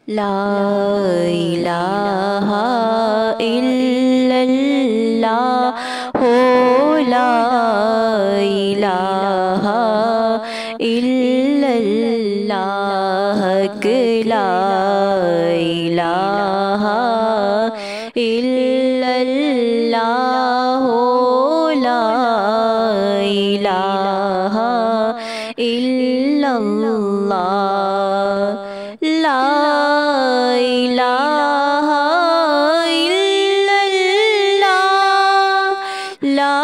لا الہ الا اللہ ہو، لا الہ الا اللہ، لا الہ الا اللہ ہو، لا الہ الا اللہ، لا الہ الا اللہ، لا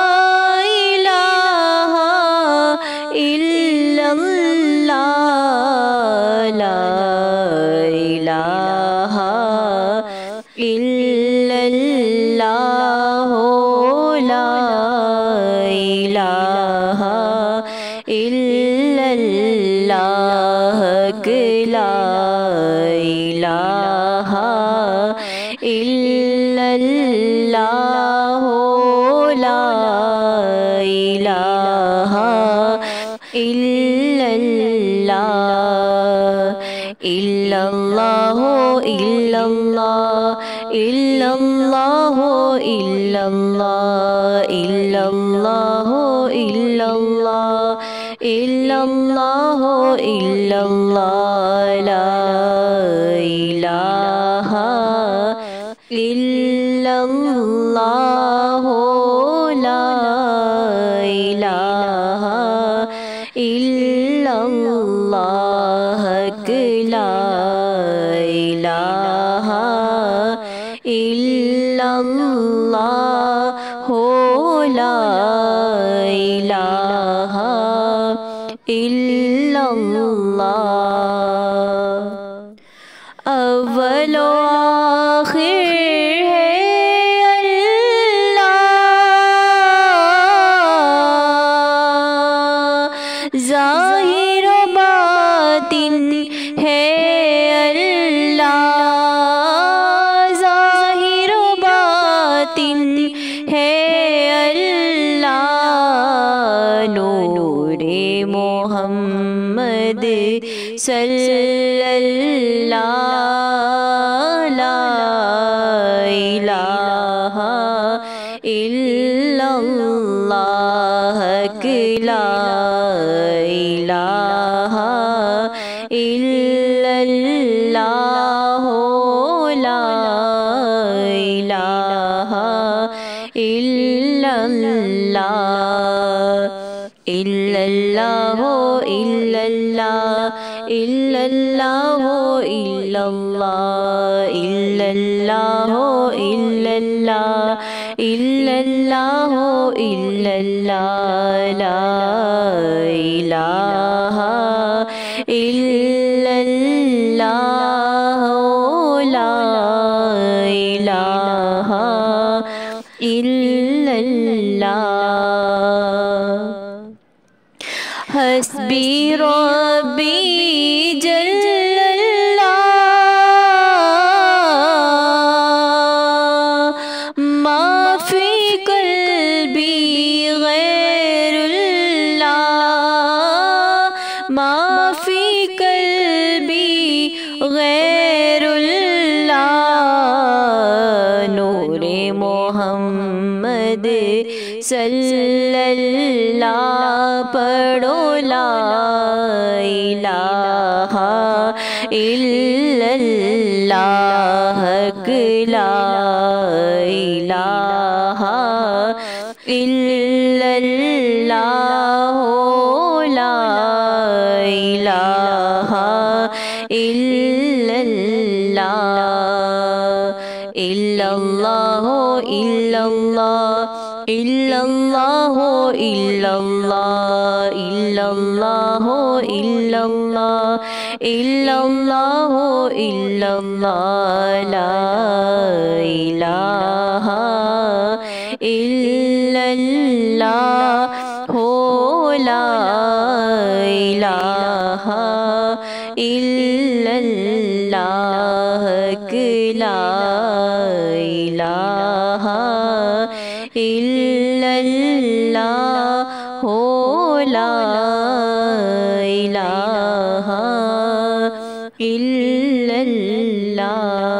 الہ الا اللہ، لا الہ الا اللہ، لا الہ الا اللہ، لا الہ الا اللہ، لا الہ الا اللہ، الا اللہ الا اللہ، الا اللہ الا اللہ، الا اللہ الا اللہ، الا اللہ الا اللہ، لا الہ الا اللہ، لا الہ الا اللہ، لا الہ الا اللہ، لا الہ الا اللہ، اول و آخر ہے اللہ، ظاہر و باطن ہے اللہ، ظاہر و باطن ہے اللہ، نور محمد صلی اللہ، لا الہ الا اللہ، لا الہ الا اللہ، لا الہ الا اللہ، الا اللہ الا اللہ، الا اللہ الا اللہ، الا اللہ الا اللہ، الا اللہ الا اللہ، لا الہ الا اللہ، لا الہ الا اللہ، حسبی ربی جل اللہ، ما فی قلبی غیر اللہ، ما فی قلبی غیر اللہ، نور محمد صلی اللہ، پڑھو لا الہ الا اللہ، لا الہ الا اللہ، لا الہ الا اللہ، الا اللہ الا اللہ، الا اللہ الا اللہ، الا اللہ الا اللہ، الا اللہ الا اللہ، لا الہ الا اللہ، لا الہ الا اللہ، لا الہ الا اللہ، لا الہ الا اللہ